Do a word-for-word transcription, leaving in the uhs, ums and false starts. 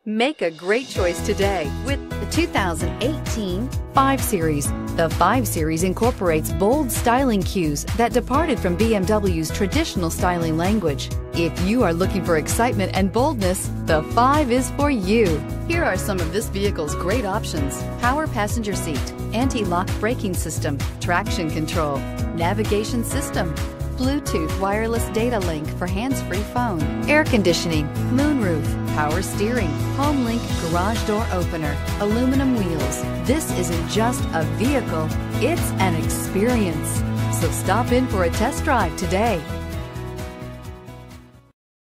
Make a great choice today with the two thousand eighteen five Series. The five Series incorporates bold styling cues that departed from B M W's traditional styling language. If you are looking for excitement and boldness, the five is for you. Here are some of this vehicle's great options: power passenger seat, anti-lock braking system, traction control, navigation system, Bluetooth wireless data link for hands-free phone, air conditioning, moonroof, power steering, HomeLink garage door opener, aluminum wheels. This isn't just a vehicle, it's an experience. So stop in for a test drive today.